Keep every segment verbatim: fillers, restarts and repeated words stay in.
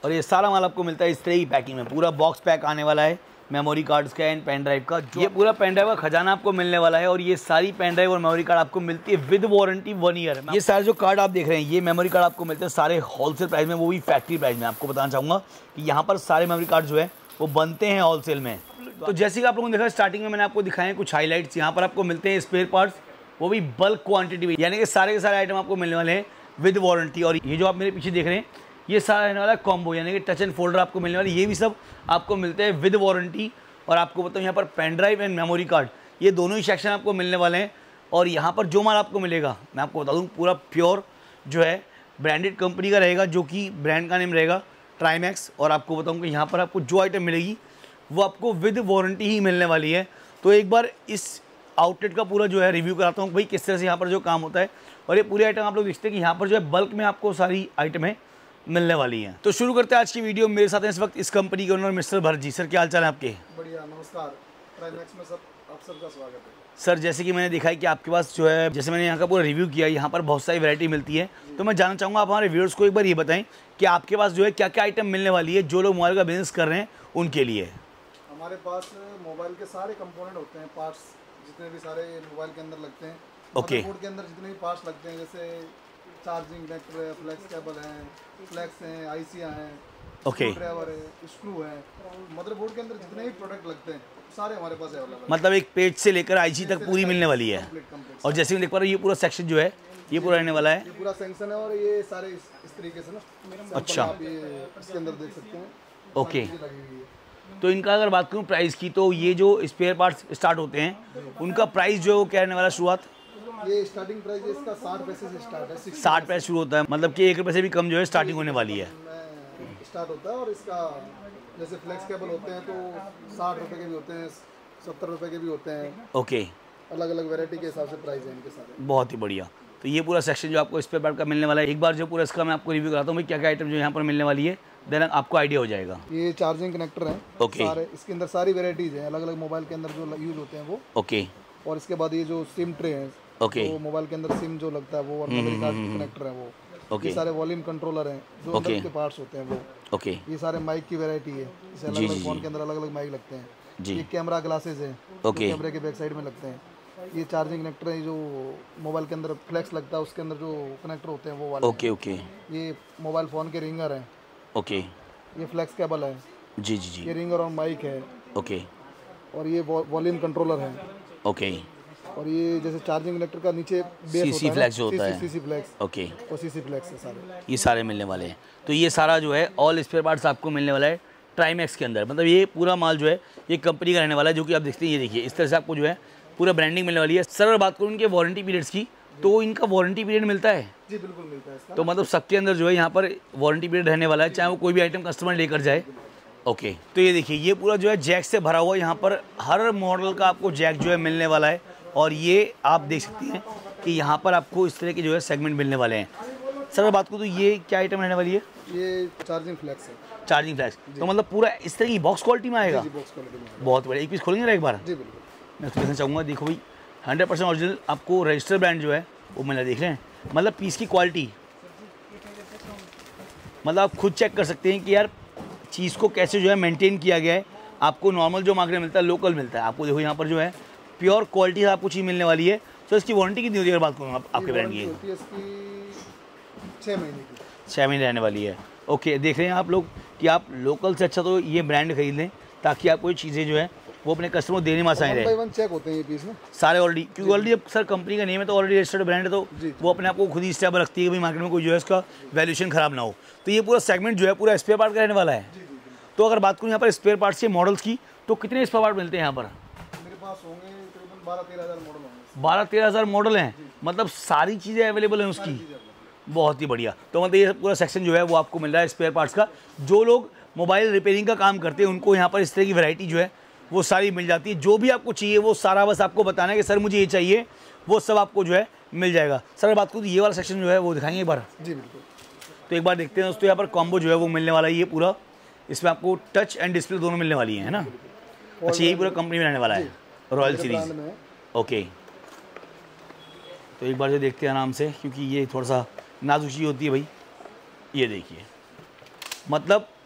और ये सारा माल आपको मिलता है इस तरह की पैकिंग में, पूरा बॉक्स पैक आने वाला है मेमोरी कार्ड्स का एंड पेन ड्राइव का। ये पूरा पेन ड्राइव का खजाना आपको मिलने वाला है और ये सारी पेन ड्राइव और मेमोरी कार्ड आपको मिलती है विद वारंटी वन ईयर। ये सारे जो कार्ड आप देख रहे हैं ये मेमोरी कार्ड आपको मिलते हैं सारे होलसेल प्राइस में, वो भी फैक्ट्री प्राइस में। आपको बताना चाहूँगा कि यहाँ पर सारे मेमोरी कार्ड जो है वो बनते हैं होलसेल में। तो जैसे कि आप लोगों ने देखा स्टार्टिंग में मैंने आपको दिखाए कुछ हाईलाइट्स, यहाँ पर आपको मिलते हैं स्पेयर पार्ट्स, वो भी बल्क क्वांटिटी में, यानी कि सारे के सारे आइटम आपको मिलने वाले हैं विद वारंटी। और ये जो आप मेरे पीछे देख रहे हैं ये सारा रहने वाला है कॉम्बो, यानी कि टच एंड फोल्डर आपको मिलने वाले, ये भी सब आपको मिलते हैं विद वारंटी। और आपको बताऊँ यहाँ पर pen drive and memory card ये दोनों ही सेक्शन आपको मिलने वाले हैं। और यहाँ पर जो माल आपको मिलेगा मैं आपको बता दूँ पूरा प्योर जो है ब्रांडेड कंपनी का रहेगा, जो कि ब्रांड का नेम रहेगा ट्राइमैक्स। और आपको बताऊँ कि यहाँ पर आपको जो आइटम मिलेगी वो आपको विद वारंटी ही मिलने वाली है। तो एक बार इस आउटलेट का पूरा जो है रिव्यू कराता हूँ भाई किस तरह से यहाँ पर जो काम होता है। और ये पूरे आइटम आप लोग देखते हैं कि यहाँ पर जो है बल्क में आपको सारी आइटमें मिलने वाली हैं। तो शुरू करते हैं आज की वीडियो। मेरे साथ हैं इस वक्त इस कंपनी के owner mister Bharat ji. Sir क्या हाल चाल है आपके? बढ़िया, नमस्कार। ट्राइमैक्स में सब आप सबका स्वागत है। सर जैसे कि मैंने देखा है कि आपके पास जो है, जैसे मैंने यहाँ का पूरा रिव्यू किया, यहाँ पर बहुत सारी वैरायटी मिलती है। तो मैं जानना चाहूँगा आप हमारे व्यूअर्स को एक बार ये बताएं कि आपके पास जो है क्या क्या आइटम मिलने वाली है जो लोग मोबाइल का बिजनेस कर रहे हैं उनके लिए। हमारे पास मोबाइल के सारे कंपोनेंट होते हैं, पार्ट्स जितने भी सारे मोबाइल के अंदर लगते हैं। ओके। मदरबोर्ड के अंदर जितने भी पार्ट्स लगते हैं, जैसे चार्जिंग कनेक्टर है, फ्लैक्स केबल है, फ्लैक्स हैं, आईसियाँ हैं, ओके, ड्राइवर है, स्क्रू है। मदरबोर्ड के अंदर जितने भी प्रोडक्ट लगते हैं सारे हमारे पास अवेलेबल। मतलब एक पेज से लेकर आईसी तक पूरी मिलने वाली है। और जैसे मैं देख पा रहा हूँ ये पूरा सेक्शन जो है ये पूरा रहने वाला है, ये पूरा सेक्शन है। और ये सारे इस, इस तरीके से ना, अच्छा, आप ये इसके अंदर देख सकते हैं। ओके। तो इनका अगर बात करूँ प्राइस की, तो ये जो स्पेयर पार्ट्स स्टार्ट होते हैं उनका प्राइस जो है वो क्या रहने वाला शुरुआत? ये स्टार्टिंग प्राइस इसका साठ पैसे से स्टार्ट है। साठ पैसे शुरू होता है, मतलब कि एक रुपये से भी कम जो है स्टार्टिंग होने वाली है स्टार्ट होता है। और इसका जैसे फ्लेक्स केबल होते हैं तो साठ रुपए के भी होते हैं, सत्तर रुपए के भी होते हैं। ओके, अलग अलग वैरायटी के हिसाब से प्राइस है इनके सारे। बहुत ही बढ़िया। तो ये पूरा सेक्शन जो आपको स्पेयर पार्ट का मिलने वाला है, एक बार जो पूरा इसका मैं आपको रिव्यू कराता हूँ भाई क्या क्या आइटम जो यहाँ पर मिलने वाली है, देन आपको आइडिया हो जाएगा। ये चार्जिंग कनेक्टर है। ओके। सारे इसके अंदर सारी वेराइटीज हैं, अलग अलग मोबाइल के अंदर जो यूज होते हैं वो। ओके। और इसके बाद ये जो सिम ट्रे है, ओके, तो मोबाइल के अंदर सिम जो लगता है वो, और मेमोरी कार्ड कनेक्टर है वो। ओके। ये सारे वॉल्यूम कंट्रोलर हैं जो अंदर के पार्ट्स होते हैं वो। ओके। ये सारे माइक की वैरायटी है, जैसे अलग अलग फोन के अंदर अलग अलग माइक लगते हैं जी। ये कैमरा ग्लासेस हैं, ओके। कैमरे के बैक साइड में लगते हैं। ये चार्जिंग कनेक्टर है, जो मोबाइल के अंदर फ्लैक्स लगता है उसके अंदर जो कनेक्टर होते हैं वो वाले। ओके। ओके। ये मोबाइल फ़ोन के रिंगर हैं। ओके। ये फ्लैक्स केबल है। जी जी जी। ये रिंगर और माइक है। ओके। और ये वॉल्यूम कंट्रोलर है। ओके। और ये जैसे चार्जिंग कनेक्टर का नीचे बेस सीसी फ्लैक्स होता है, सीसी फ्लैक्स। ओके, और सीसी फ्लैक्स है सारे, ये सारे मिलने वाले हैं। तो ये सारा जो है ऑल स्पेयर पार्ट्स आपको मिलने वाला है ट्राइमैक्स के अंदर। मतलब ये पूरा माल जो है ये कंपनी का रहने वाला है, जो कि आप देखते हैं ये देखिए इस तरह से आपको जो है पूरा ब्रांडिंग मिलने वाली है। सर अगर बात करूँ इनके वारंटी पीरियड्स की, तो इनका वारंटी पीरियड मिलता है? जी बिल्कुल मिलता है इसका। तो मतलब सबके अंदर जो है यहाँ पर वारंटी पीरियड रहने वाला है, चाहे वो कोई भी आइटम कस्टमर लेकर जाए। ओके। तो ये देखिए ये पूरा जो है जैक से भरा हुआ, यहाँ पर हर मॉडल का आपको जैक जो है मिलने वाला है। और ये आप देख सकते हैं कि यहाँ पर आपको इस तरह के जो है सेगमेंट मिलने वाले हैं। सर अगर बात करूँ तो ये क्या आइटम रहने वाली है? ये चार्जिंग फ्लैक्स है। चार्जिंग फ्लैक्स, तो मतलब पूरा इस तरह की बॉक्स क्वालिटी में आएगा? जी, बॉक्स क्वालिटी में। बहुत बढ़िया। एक पीस खोलेंगे ना एक बार? जी बिल्कुल। मैं उसको देखना चाहूँगा। देखो भाई हंड्रेड परसेंट ओरिजिनल आपको रजिस्टर ब्रांड जो है वो मिला, देख रहे हैं मतलब पीस की क्वालिटी, मतलब आप खुद चेक कर सकते हैं कि यार चीज़ को कैसे जो है मेंटेन किया गया है। आपको नॉर्मल जो मार्केट में मिलता है लोकल मिलता है, आपको देखो यहाँ पर जो है प्योर क्वालिटी से आपको चीज़ मिलने वाली है। तो इसकी वारंटी कितनी होती है अगर बात करूँ आप, आपके ब्रांड की? होती है इसकी छः महीने की। छः महीने रहने वाली है। ओके, देख रहे हैं आप लोग कि आप लोकल से अच्छा तो ये ब्रांड खरीद लें, ताकि आप कोई चीज़ें जो है वो अपने कस्टमर को देने में आसानी रहे। वन चेक होते हैं ये पीस में सारे ऑलरेडी, क्योंकि ऑलरेडी जब सर कंपनी का नेम है तो ऑलरेडी रजिस्टर्ड ब्रांड है, तो वो अपने आप को खुद ही स्टेबल रखती है कि भाई मार्केट में कोई जो है इसका वैल्यूएशन खराब ना हो। तो ये पूरा सेगमेंट जो है पूरा स्पेयर पार्ट का रहने वाला है। तो अगर बात करूँ यहाँ पर स्पेयर पार्ट्स के मॉडल्स की, तो कितने स्पेयर पार्ट मिलते हैं यहाँ पर? मेरे पास होंगे तकरीबन बारह तेरह हज़ार मॉडल होंगे। बारह तेरह हज़ार मॉडल हैं, मतलब सारी चीज़ें अवेलेबल हैं उसकी। बहुत ही बढ़िया। तो मतलब ये पूरा सेक्शन जो है वो आपको मिल रहा है स्पेयर पार्ट्स का। जो लोग मोबाइल रिपेयरिंग का काम करते हैं उनको यहाँ पर इस तरह की वैरायटी जो है वो सारी मिल जाती है। जो भी आपको चाहिए वो सारा बस आपको बताना है कि सर मुझे ये चाहिए, वो सब आपको जो है मिल जाएगा। सर बात करूँ तो ये वाला सेक्शन जो है वो दिखाएंगे एक बार? जी बिल्कुल। तो एक बार देखते हैं दोस्तों, यहाँ पर कॉम्बो जो है वो मिलने वाला है। ये पूरा इसमें आपको टच एंड डिस्प्ले दोनों मिलने वाली है ना? अच्छा, यही पूरा कंपनी में रहने वाला है, रॉयल सीरीज। ओके। तो एक बार जो देखते हैं आराम से, क्योंकि ये थोड़ा सा नाजुक चीज़ होती है भाई। ये देखिए, मतलब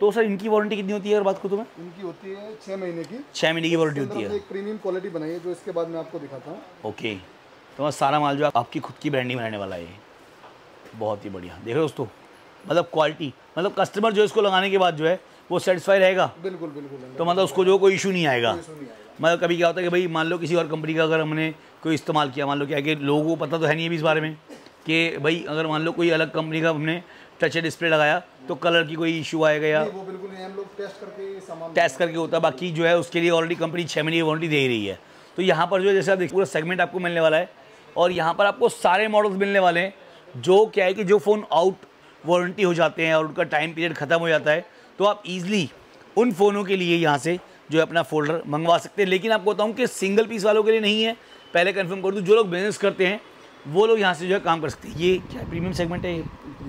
तो सर इनकी वारंटी कितनी होती है अगर बात करूँ तो मैं? इनकी होती है छः महीने की। छः महीने की वारंटी होती है। एक प्रीमियम क्वालिटी बनाई है जो इसके बाद मैं आपको दिखाता हूँ। ओके, तो मैं सारा माल जो है आपकी खुद की ब्रांडिंग बनाने वाला है, बहुत ही बढ़िया। देखो दोस्तों, मतलब क्वालिटी, मतलब कस्टमर जो इसको लगाने के बाद जो है वो सेटिस्फाई रहेगा। बिल्कुल बिल्कुल। तो मतलब उसको जो कोई इशू नहीं आएगा। मतलब कभी क्या होता है कि भाई मान लो किसी और कंपनी का अगर हमने कोई इस्तेमाल किया, मान लो क्या है कि लोगों को पता तो है नहीं है भी इस बारे में कि भाई अगर मान लो कोई अलग कंपनी का हमने टच डिस्प्ले लगाया तो कलर की कोई इशू आएगा या वो बिल्कुल नहीं, हम लोग टेस्ट करके सामान टेस्ट करके होता है। बाकी जो है उसके लिए ऑलरेडी कंपनी छः महीने की वारंटी दे ही रही है। तो यहाँ पर जो है जैसे आप देखिए पूरा सेगमेंट आपको मिलने वाला है और यहाँ पर आपको सारे मॉडल्स मिलने वाले हैं। जो क्या है कि जो फ़ोन आउट वारंटी हो जाते हैं और उनका टाइम पीरियड ख़त्म हो जाता है तो आप इजीली उन फ़ोनों के लिए यहाँ से जो है अपना फोल्डर मंगवा सकते हैं। लेकिन आपको बताऊँ कि सिंगल पीस वालों के लिए नहीं है, पहले कंफर्म कर दूँ। जो लोग बिजनेस करते हैं वो लोग यहाँ से जो है काम कर सकते हैं। ये क्या प्रीमियम सेगमेंट है ये?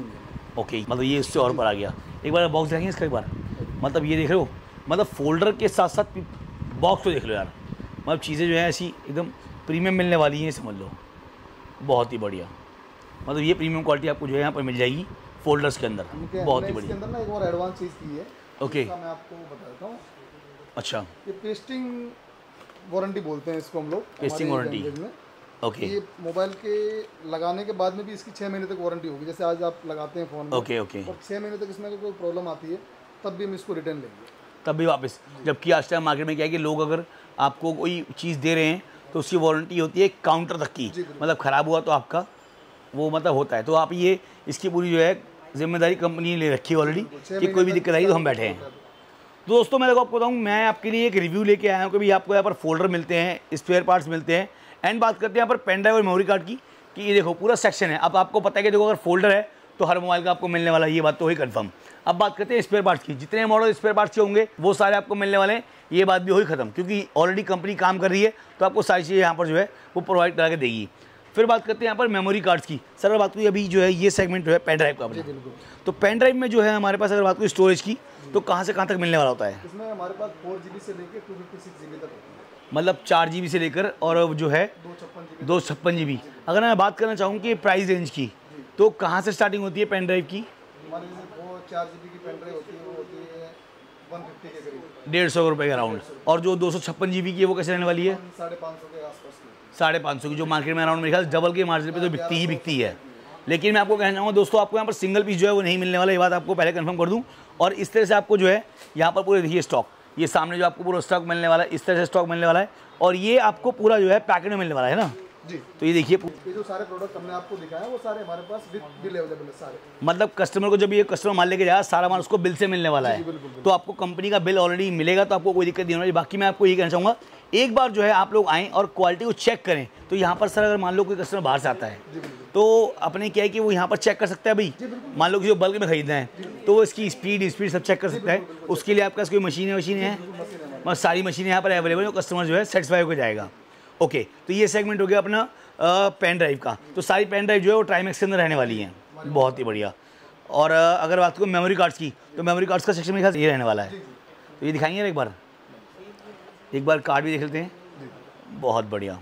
ओके, मतलब ये इससे और ऊपर आ गया। एक बार बॉक्स देखेंगे इसका एक बार। मतलब ये देख रहे हो, मतलब फोल्डर के साथ साथ बॉक्स तो देख लो यार। मतलब चीज़ें जो है ऐसी एकदम प्रीमियम मिलने वाली हैं, समझ लो, बहुत ही बढ़िया। मतलब ये प्रीमियम क्वालिटी आपको जो है यहाँ पर मिल जाएगी फोल्डर्स के अंदर, बहुत ही बढ़िया। इसके अंदर ना एक और एडवांस चीज़ की है। ओके, मैं आपको बताता हूँ। अच्छा, ये पेस्टिंग वारंटी बोलते हैं इसको हम लोग, पेस्टिंग वारंटी। ओके, ये मोबाइल के लगाने के बाद में भी इसकी छः महीने तक वारंटी होगी। जैसे आज आप लगाते हैं फ़ोन में, ओके ओके, और छः महीने तक इसमें अगर कोई प्रॉब्लम आती है तब भी हम इसको रिटर्न लेंगे, तब भी वापस। जबकि आज टाइम मार्केट में क्या है कि लोग अगर आपको कोई चीज़ दे रहे हैं तो उसकी वारंटी होती है काउंटर तक की, मतलब ख़राब हुआ तो आपका वो मतलब होता है। तो आप ये इसकी पूरी जो है जिम्मेदारी कंपनी ने ले रखी है ऑलरेडी कि कोई भी दिक्कत आई तो हम बैठे हैं। तो दोस्तों मैं देखो आपको बताऊँ, मैं आपके लिए एक रिव्यू लेके आया हूँ कि भाई आपको यहाँ पर फोल्डर मिलते हैं, स्पेयर पार्ट्स मिलते हैं। एंड बात करते हैं यहाँ पर पेन ड्राइव और मेमोरी कार्ड की कि ये देखो पूरा सेक्शन है। अब आपको पता है कि देखो अगर फोल्डर है तो हर मोबाइल का आपको मिलने वाला है, ये बात तो हुई कन्फर्म। अब बात करते हैं स्पेयर पार्ट्स की। जितने मॉडल स्पेयर पार्ट्स के होंगे वो सारे आपको मिलने वाले हैं, ये बात भी हुई खत्म, क्योंकि ऑलरेडी कंपनी काम कर रही है तो आपको सारी चीज़ें यहाँ पर जो है वो प्रोवाइड करा के देगी। फिर बात करते हैं यहाँ पर मेमोरी कार्ड्स की। सर अगर बात करें अभी जो है ये सेगमेंट जो है पेन ड्राइव का अपना, तो पेन ड्राइव में जो है हमारे पास अगर बात करें स्टोरेज की तो कहाँ से कहाँ तक मिलने वाला होता है? इसमें हमारे पास फोर जी बी से लेकर two fifty six G B तक होती है। मतलब चार जी बी से लेकर और जो है दो छप्पन जी बी। अगर मैं बात करना चाहूँ कि प्राइस रेंज की तो कहाँ से स्टार्टिंग होती है पेन ड्राइव की? हमारे वो चार जी बी की पेन ड्राइव होती है, वो होती है वन फिफ्टी के करीब, डेढ़ सौ रुपये के अराउंड। और जो दो सौ छप्पन जी बी की है वो कैसे रहने वाली है? साढ़े पाँच सौ के आसपास की। साढ़े पाँच सौ की, जो मार्केट में अराउंड मेरे ख्याल डबल के मार्जिन पे तो बिकती ही बिकती है। लेकिन मैं आपको कहना चाहूँगा दोस्तों, आपको यहाँ पर सिंगल पीस जो है वो नहीं मिलने वाला, ये बात आपको पहले कंफर्म कर दूँ। और इस तरह से आपको जो है यहाँ पर पूरे देखिए स्टॉक, ये सामने जो आपको पूरा स्टॉक मिलने वाला है, इस तरह से स्टॉक मिलने वाला है। और ये आपको पूरा जो है पैकेट में मिलने वाला है ना जी। तो ये देखिए ये जो सारे प्रोडक्ट हमने आपको दिखाया वो सारे हमारे पास विद बिल अवेलेबल है सारे। मतलब कस्टमर को जब ये कस्टमर माल लेके जाएगा सारा माल उसको बिल से मिलने वाला है, तो आपको कंपनी का बिल ऑलरेडी मिलेगा, तो आपको कोई दिक्कत नहीं होगी। बाकी मैं आपको ये कहना चाहूँगा, एक बार जो है आप लोग आएँ और क्वालिटी को चेक करें। तो यहाँ पर सर अगर मान लो कोई कस्टमर बाहर से आता है तो अपने क्या है कि वो यहाँ पर चेक कर सकता है। भाई मान लो कि जो बल्क में खरीदना है तो वो इसकी स्पीड स्पीड सब चेक कर सकता है। उसके लिए आपके पास कोई मशीनें मशीनें हैं, मतलब सारी मशीनें यहाँ पर अवेलेबल है, कस्टमर जो है सेटिस्फाई हो जाएगा। ओके, तो ये सेगमेंट हो गया अपना पेन ड्राइव का। तो सारी पेन ड्राइव जो है वो ट्राईमैक्स के अंदर रहने वाली हैं, बहुत ही बढ़िया। और अगर बात करूँ मेमोरी कार्ड्स की तो मेमोरी कार्ड्स का सेक्शन मेरे ख्याल ये रहने वाला है। तो ये दिखाएंगे एक बार, एक बार कार्ड भी देख लेते हैं, बहुत बढ़िया।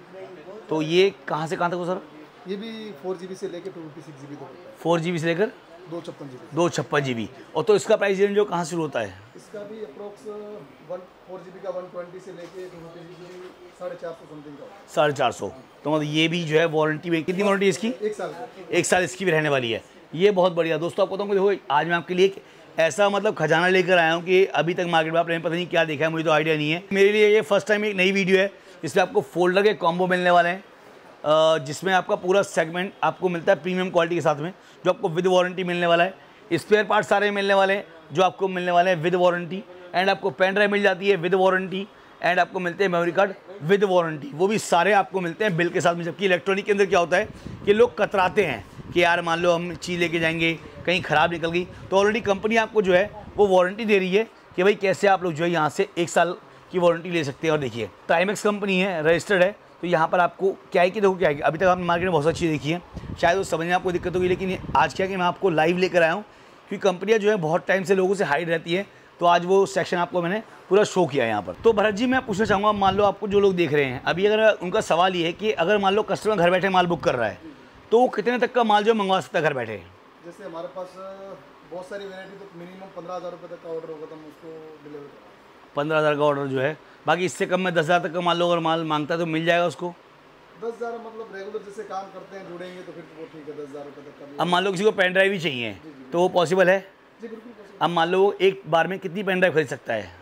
तो ये कहाँ से कहाँ तक हो सर? ये भी फोर जी बी से लेकर two fifty six G B तक। फोर जी बी से लेकर दो छप्पन जी बी दो छप्पन जी बी। और तो इसका प्राइस रेंज जो कहाँ शुरू होता है? इसका भी approx one four G B का वन ट्वेंटी से लेके टू फिफ्टी जी बी साढ़े चार सौ समथिंग का साढ़े चार सौ। तो मतलब ये भी जो है वारंटी में कितनी वारंटी इसकी? एक साल एक साल इसकी भी रहने वाली है। ये बहुत बढ़िया। दोस्तों आपको बताऊँ, देखो आज मैं आपके लिए ऐसा मतलब खजाना लेकर आया हूँ कि अभी तक मार्केट में आपने पता नहीं क्या देखा है, मुझे तो आइडिया नहीं है। मेरे लिए ये फर्स्ट टाइम एक नई वीडियो है जिसमें आपको फोल्डर के कॉम्बो मिलने वाले हैं, जिसमें आपका पूरा सेगमेंट आपको मिलता है प्रीमियम क्वालिटी के साथ में, जो आपको विद वारंटी मिलने वाला है। स्पेयर पार्ट सारे मिलने वाले हैं जो आपको मिलने वाले हैं विद वारंटी। एंड आपको पेन ड्राइव मिल जाती है विद वारंटी। एंड आपको मिलते हैं मेमोरी कार्ड विद वारंटी, वो भी सारे आपको मिलते हैं बिल के साथ में। जबकि इलेक्ट्रॉनिक के अंदर क्या होता है कि लोग कतराते हैं कि यार मान लो हम चीज़ लेके जाएंगे कहीं ख़राब निकल गई, तो ऑलरेडी कंपनी आपको जो है वो वारंटी दे रही है कि भाई कैसे आप लोग जो है यहाँ से एक साल की वारंटी ले सकते हैं। और देखिए टाइमेक्स कंपनी है, रजिस्टर्ड है, तो यहाँ पर आपको क्या है कि देखो क्या है कि अभी तक आपने मार्केट में बहुत सारी चीज़ देखी है, शायद वो समझने में आपको दिक्कत होगी, लेकिन आज क्या है कि मैं आपको लाइव लेकर आया हूँ, क्योंकि कंपनियाँ जो है बहुत टाइम से लोगों से हाइड रहती है, तो आज वो सेक्शन आपको मैंने पूरा शो किया है यहाँ पर। तो भरत जी मैं पूछना चाहूँगा, मान लो आपको जो लोग देख रहे हैं अभी, अगर उनका सवाल ये है कि अगर मान लो कस्टमर घर बैठे माल बुक कर रहा है तो वो कितने तक का माल जो मंगवा सकता है घर बैठे? जैसे हमारे पास बहुत सारी वैरायटी, तो मिनिमम पंद्रह हज़ार रुपये तक का ऑर्डर होगा तो हम उसको डिलीवर करेंगे। पंद्रह हज़ार का ऑर्डर जो है, बाकी इससे कम में दस हज़ार तक का मान लो अगर माल मांगता है तो मिल जाएगा उसको। दस हज़ार मतलब रेगुलर जैसे काम करते हैं जुड़ेंगे तो फिर वो ठीक है, दस हज़ार रुपये तक का। अब मान लो किसी को पेन ड्राइव ही चाहिए तो वो पॉसिबल है? जी बिल्कुल पॉसिबल। अब मान लो एक बार में कितनी पेन ड्राइव खरीद सकता है?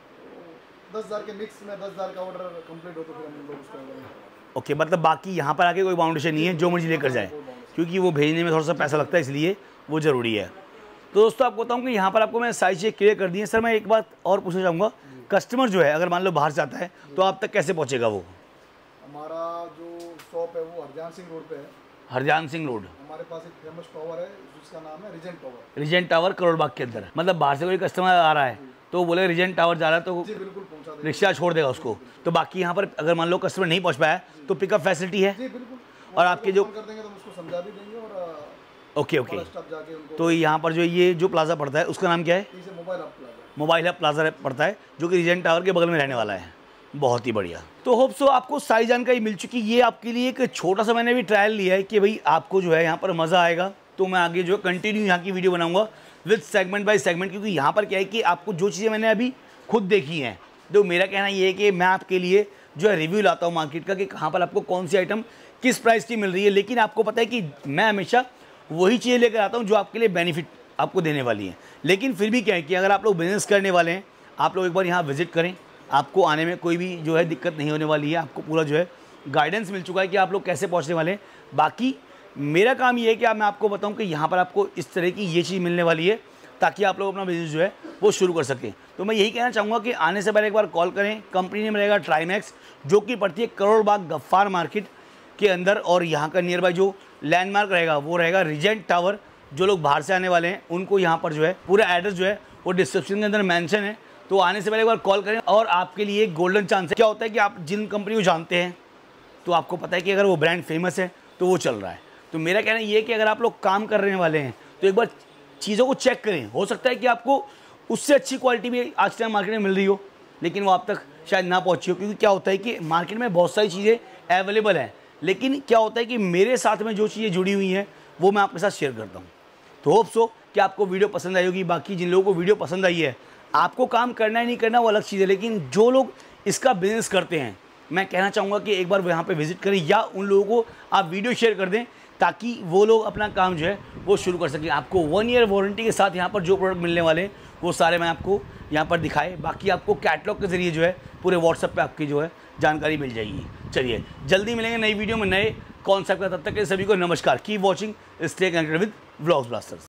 दस हज़ार के मिक्स में दस हज़ार का ऑर्डर कंप्लीट हो तो फिर हम लोग उसको ऑर्डर। ओके, मतलब बाकी यहाँ पर आके कोई बाउंडेशन नहीं है, जो मर्जी लेकर जाए, क्योंकि वो भेजने में थोड़ा सा पैसा लगता है, इसलिए वो ज़रूरी है। तो दोस्तों आपको बताऊँ कि यहाँ पर आपको मैं सारी चीज़ें क्लियर कर दी है। सर मैं एक बात और पूछना चाहूँगा, कस्टमर जो है अगर मान लो बाहर से आता है तो आप तक कैसे पहुँचेगा वो? हमारा जो शॉप है वो हरजान सिंह रोड पे है। हरजान सिंह रोड। हमारे पास एक फेमस टावर है जिसका नाम है regent tower. Regent tower Karol Bagh के अंदर। मतलब बाहर से कोई कस्टमर आ रहा है तो वो बोले रिजेंट टावर जा रहा है तो जी बिल्कुल पहुंचा देंगे, रिक्शा छोड़ देगा उसको। तो बाकी यहाँ पर अगर मान लो कस्टमर नहीं पहुँच पाया तो पिकअप फैसिलिटी है? जी बिल्कुल। और आपके जो कर देंगे तो हम उसको समझा भी देंगे और ओके ओके। स्टॉप जाके उनको। तो यहाँ पर जो ये जो प्लाजा पड़ता है उसका नाम क्या है? इसे mobile hub plaza. Mobile hub plaza पड़ता है, जो कि रिजेंट टावर के बगल में रहने वाला है। बहुत ही बढ़िया। तो होप सो आपको सारी जानकारी मिल चुकी। ये आपके लिए एक छोटा सा मैंने भी ट्रायल लिया है कि भाई आपको जो है यहाँ पर मज़ा आएगा। तो मैं आगे जो कंटिन्यू यहाँ की वीडियो बनाऊंगा विद सेगमेंट बाय सेगमेंट, क्योंकि यहाँ पर क्या है कि आपको जो चीज़ें मैंने अभी खुद देखी हैं, तो मेरा कहना ये है कि मैं आपके लिए जो है रिव्यू लाता हूँ मार्केट का कि कहाँ पर आपको कौन सी आइटम किस प्राइस की मिल रही है। लेकिन आपको पता है कि मैं हमेशा वही चीज़ें लेकर आता हूँ जो आपके लिए बेनिफिट आपको देने वाली है। लेकिन फिर भी क्या है कि अगर आप लोग बिजनेस करने वाले हैं, आप लोग एक बार यहाँ विजिट करें, आपको आने में कोई भी जो है दिक्कत नहीं होने वाली है। आपको पूरा जो है गाइडेंस मिल चुका है कि आप लोग कैसे पहुँचने वाले हैं। बाकी मेरा काम ये है कि मैं आपको बताऊँ कि यहाँ पर आपको इस तरह की ये चीज़ मिलने वाली है ताकि आप लोग अपना बिजनेस जो है वो शुरू कर सकें। तो मैं यही कहना चाहूँगा कि आने से पहले एक बार कॉल करें। कंपनी नेम रहेगा ट्राईमैक्स, जो कि पड़ती है करोड़ बाग गफ्फार मार्केट के अंदर, और यहाँ का नियर बाय जो लैंडमार्क रहेगा वो रहेगा रिजेंट टावर। जो लोग बाहर से आने वाले हैं उनको यहाँ पर जो है पूरा एड्रेस जो है वो डिस्क्रिप्शन के अंदर मेंशन है। तो आने से पहले एक बार कॉल करें। और आपके लिए एक गोल्डन चांस है। क्या होता है कि आप जिन कंपनी को जानते हैं तो आपको पता है कि अगर वो ब्रांड फेमस है तो वो चल रहा है। तो मेरा कहना ये है कि अगर आप लोग काम करने वाले हैं तो एक बार चीज़ों को चेक करें। हो सकता है कि आपको उससे अच्छी क्वालिटी भी आज टाइम मार्केट में मिल रही हो, लेकिन वो आप तक शायद ना पहुँची हो। क्योंकि क्या होता है कि मार्केट में बहुत सारी चीज़ें अवेलेबल हैं, लेकिन क्या होता है कि मेरे साथ में जो चीज़ें जुड़ी हुई हैं वो मैं आपके साथ शेयर करता हूँ। तो होप सो कि आपको वीडियो पसंद आई होगी। बाकी जिन लोगों को वीडियो पसंद आई है, आपको काम करना ही नहीं करना वो अलग चीज़ है, लेकिन जो लोग इसका बिजनेस करते हैं, मैं कहना चाहूँगा कि एक बार यहाँ पे विजिट करें या उन लोगों को आप वीडियो शेयर कर दें ताकि वो लोग अपना काम जो है वो शुरू कर सकें। आपको वन ईयर वारंटी के साथ यहाँ पर जो प्रोडक्ट मिलने वाले हैं वो सारे मैं आपको यहाँ पर दिखाए। बाकी आपको कैटलॉग के ज़रिए जो है पूरे व्हाट्सएप पे आपकी जो है जानकारी मिल जाएगी। चलिए जल्दी मिलेंगे नई वीडियो में नए कॉन्सेप्ट का। तब तक के सभी को नमस्कार। Keep watching, stay connected with vlogs blasters.